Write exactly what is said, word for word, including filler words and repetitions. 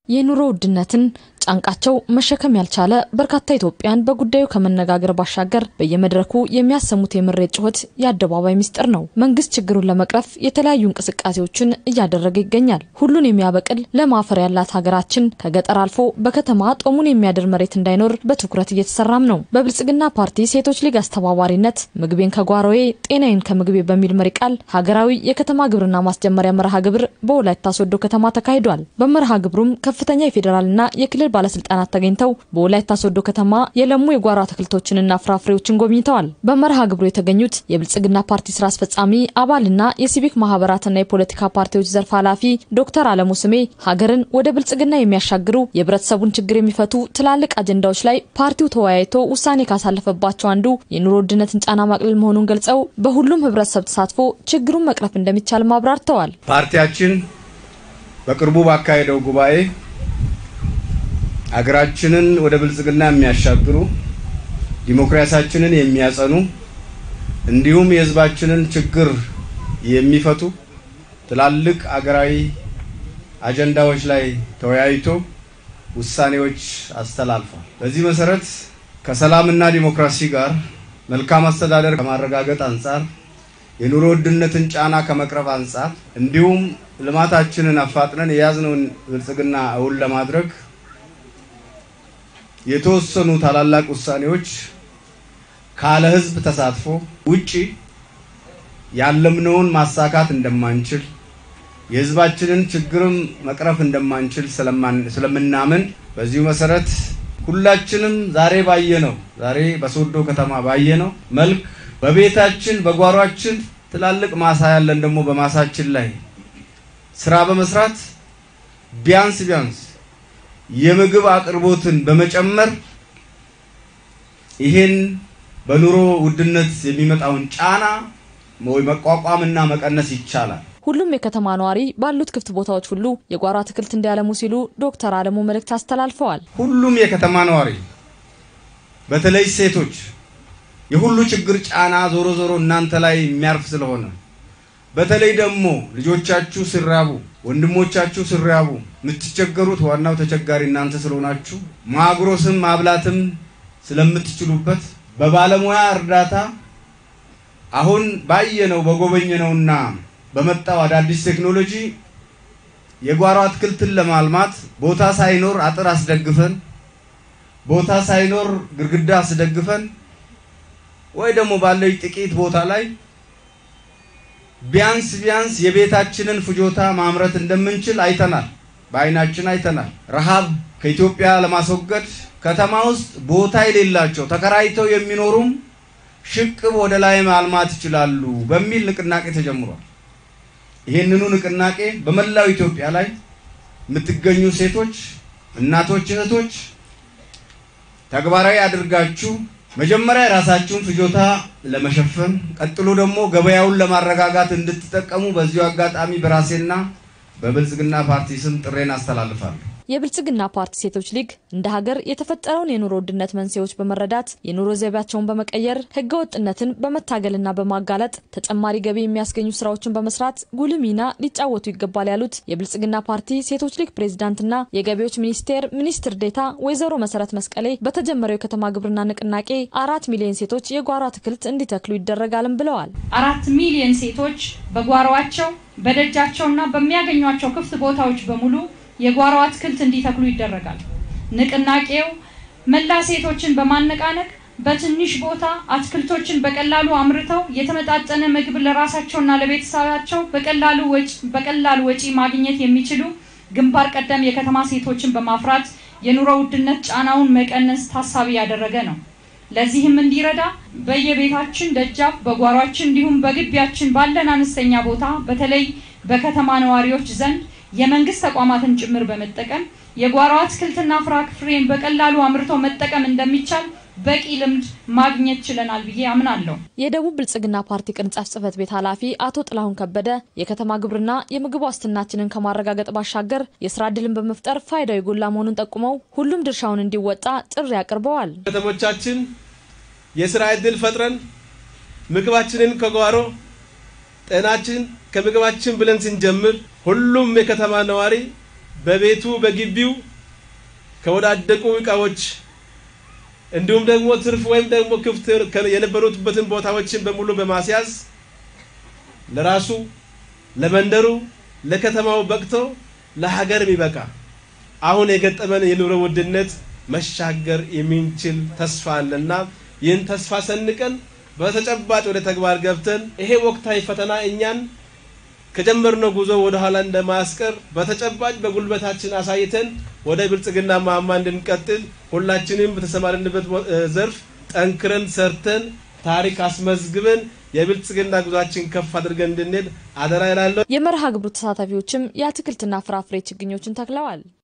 የኑሮ ውድነትን ጫንቃቸው መሸከም ያልቻለ በርካታ ኢትዮጵያን በጉዳዩ ከመነጋገር ባሻገር በየመድረኩ የሚያሰሙት የምሬት ጩኸት ያደባባይ ሚስጥር ነው። መንግስት ችግሩን ለመቅረፍ የተለያዩ እንቅስቃሴዎችን እያደረገ ይገኛል። ሁሉን የሚያበቅል ለማፈር ያላት ሀገራችን ከገጠር አልፎ በከተማ ጦሙን የሚያድር መሬት እንዳይኖር በትኩረት እየተሰራም ነው። በብልጽግና ፓርቲ ሴቶች ሊግ አስተባባሪነት ምግቤን ከጓሮዬ ጤናዬን ከምግቤ በሚል መሪ ቃል ሀገራዊ የከተማ ግብርና ማስጀመሪያ መርሃ ግብር በወላይታ ሶዶ ከተማ ተካሂዷል። በመርሃ ግብሩም ከፍተኛ የፌደራልና የክልል ባለስልጣናት ተገኝተው በወላይታ ሶዶ ከተማ የለሙ የጓሮ አትክልቶችንና ፍራፍሬዎችን ጎብኝተዋል። በመርሃ ግብሩ የተገኙት የብልጽግና ፓርቲ ስራ አስፈጻሚ አባልና የሲቪክ ማህበራትና የፖለቲካ ፓርቲዎች ዘርፍ ኃላፊ ዶክተር አለሙ ስሜ ሀገርን ወደ ብልጽግና የሚያሻግሩ የህብረተሰቡን ችግር የሚፈቱ ትላልቅ አጀንዳዎች ላይ ፓርቲው ተወያይቶ ውሳኔ ካሳለፈባቸው አንዱ የኑሮ ውድነትን ጫና ማቅለል መሆኑን ገልጸው በሁሉም ህብረተሰብ ተሳትፎ ችግሩን መቅረፍ እንደሚቻል ማብራርተዋል። ፓርቲያችን በቅርቡ ባካሄደው ጉባኤ አገራችንን ወደ ብልጽግና የሚያሻግሩ ዲሞክራሲያችንን የሚያጸኑ እንዲሁም የህዝባችንን ችግር የሚፈቱ ትላልቅ አገራዊ አጀንዳዎች ላይ ተወያይቶ ውሳኔዎች አስተላልፏል። በዚህ መሰረት ከሰላምና ዲሞክራሲ ጋር መልካም አስተዳደር ከማረጋገጥ አንፃር የኑሮ ውድነትን ጫና ከመቅረፍ አንፃር እንዲሁም ልማታችንን አፋጥነን የያዝነውን ብልጽግና እውን ለማድረግ የተወሰኑ ታላላቅ ውሳኔዎች ካለ ህዝብ ተሳትፎ ውጪ ያለምነውን ማሳካት እንደማንችል የህዝባችንን ችግርም መቅረፍ እንደማንችል ስለምናምን በዚሁ መሰረት ሁላችንም ዛሬ ባየነው ዛሬ በሶዶ ከተማ ባየነው መልክ በቤታችን በጓሯችን ትላልቅ ማሳ ያለን ደግሞ በማሳችን ላይ ስራ በመስራት ቢያንስ ቢያንስ የምግብ አቅርቦትን በመጨመር ይሄን በኑሮ ውድነት የሚመጣውን ጫና ወይ መቋቋምና መቀነስ ይቻላል። ሁሉም የከተማ ነዋሪ ባሉት ክፍት ቦታዎች ሁሉ የጓሮ አትክልት እንዲያለሙ ሲሉ ዶክተር አለሙ መልእክት አስተላልፈዋል። ሁሉም የከተማ ነዋሪ በተለይ ሴቶች የሁሉ ችግር ጫና ዞሮ ዞሮ እናንተ ላይ የሚያርፍ ስለሆነ በተለይ ደግሞ ልጆቻችሁ ሲራቡ ወንድሞቻችሁ ሲራቡ ምትቸገሩት ዋናው ተቸጋሪ እናንተ ስለሆናችሁ ማግሮስም ማብላትም ስለምትችሉበት በባለሙያ እርዳታ አሁን ባየነው በጎበኘነውና በመጣው አዳዲስ ቴክኖሎጂ የጓሮ አትክልትን ለማልማት ቦታ ሳይኖር አጥር አስደግፈን ቦታ ሳይኖር ግድግዳ አስደግፈን ወይ ደግሞ ባለው ጥቂት ቦታ ላይ ቢያንስ ቢያንስ የቤታችንን ፍጆታ ማምረት እንደምንችል አይተናል። በአይናችን አይተናል። ረሃብ ከኢትዮጵያ ለማስወገድ ከተማ ውስጥ ቦታ የሌላቸው ተከራይተው የሚኖሩም ሽቅብ ወደ ላይ ማልማት ይችላሉ በሚል ንቅናቄ ተጀምሯል። ይሄንኑ ንቅናቄ በመላው ኢትዮጵያ ላይ የምትገኙ ሴቶች፣ እናቶች፣ እህቶች ተግባራዊ አድርጋችሁ መጀመሪያ ራሳችሁን ፍጆታ ለመሸፈን ቀጥሎ ደግሞ ገበያውን ለማረጋጋት እንድትጠቀሙ በዚሁ አጋጣሚ በራሴና በብልጽግና ፓርቲ ስም ጥሬን አስተላልፋለሁ። የብልጽግና ፓርቲ ሴቶች ሊግ እንደ ሀገር የተፈጠረውን የኑሮ ውድነት መንስኤዎች በመረዳት የኑሮ ዘይቤያቸውን በመቀየር ህገወጥነትን በመታገልና በማጋለጥ ተጨማሪ ገቢ የሚያስገኙ ስራዎችን በመስራት ጉልህ ሚና ሊጫወቱ ይገባል ያሉት የብልጽግና ፓርቲ ሴቶች ሊግ ፕሬዝዳንትና የገቢዎች ሚኒስቴር ሚኒስትር ዴታ ወይዘሮ መሰረት መስቀሌ በተጀመረው የከተማ ግብርና ንቅናቄ አራት ሚሊዮን ሴቶች የጓሮ አትክልት እንዲተክሉ ይደረጋልም ብለዋል። አራት ሚሊዮን ሴቶች በጓሮአቸው በደጃቸውና በሚያገኙአቸው ክፍት ቦታዎች በሙሉ የጓሮ አትክልት እንዲተክሉ ይደረጋል። ንቅናቄው መላ ሴቶችን በማነቃነቅ በትንሽ ቦታ አትክልቶችን በቀላሉ አምርተው የተመጣጠነ ምግብ ለራሳቸውና ለቤተሰባቸው በቀላሉ ወጪ በቀላሉ ወጪ ማግኘት የሚችሉ ግንባር ቀደም የከተማ ሴቶችን በማፍራት የኑሮ ውድነት ጫናውን መቀነስ ታሳቢ ያደረገ ነው። ለዚህም እንዲረዳ በየቤታችን ደጃፍ በጓሯችን እንዲሁም በግቢያችን ባለን አነስተኛ ቦታ በተለይ በከተማ ነዋሪዎች ዘንድ የመንግስት ተቋማትን ጭምር በመጠቀም የጓሮ አትክልትና ፍራፍሬን በቀላሉ አምርቶ መጠቀም እንደሚቻል በቂ ልምድ ማግኘት ችለናል ብዬ አምናለሁ። የደቡብ ብልጽግና ፓርቲ ቅርንጫፍ ጽህፈት ቤት ኃላፊ አቶ ጥላሁን ከበደ የከተማ ግብርና የምግብ ዋስትናችንን ከማረጋገጥ ባሻገር የስራ ዕድልን በመፍጠር ፋይዳው የጎላ መሆኑን ጠቁመው ሁሉም ድርሻውን እንዲወጣ ጥሪ አቅርበዋል። ከተሞቻችን የስራ ዕድል ፈጥረን ምግባችንን ከጓሮ ጤናችን ከምግባችን ብለን ስንጀምር ሁሉም የከተማ ነዋሪ በቤቱ በግቢው ከወዳደቁ ዕቃዎች እንዲሁም ደግሞ ትርፍ ወይም ደግሞ ክፍት የነበሩበትን ቦታዎችን በሙሉ በማስያዝ ለራሱ ለመንደሩ ለከተማው በቅቶ ለሀገር ቢበቃ አሁን የገጠመን የኑሮ ውድነት መሻገር የሚንችል ተስፋ አለና ይህን ተስፋ ሰንቀን በተጨባጭ ወደ ተግባር ገብተን ይሄ ወቅታዊ ፈተና እኛን ከጀመርነው ጉዞ ወደ ኋላ እንደማያስቀር በተጨባጭ በጉልበታችን አሳይተን ወደ ብልጽግና ማማ እንድንቀጥል ሁላችንም በተሰማርንበት ዘርፍ ጠንክረን ሰርተን ታሪክ አስመዝግበን የብልጽግና ጉዟችን ከፍ አድርገን እንድንሄድ አደራ ይላል። የመርሃ ግብሩ ተሳታፊዎችም የአትክልትና ፍራፍሬ ችግኞችን ተክለዋል።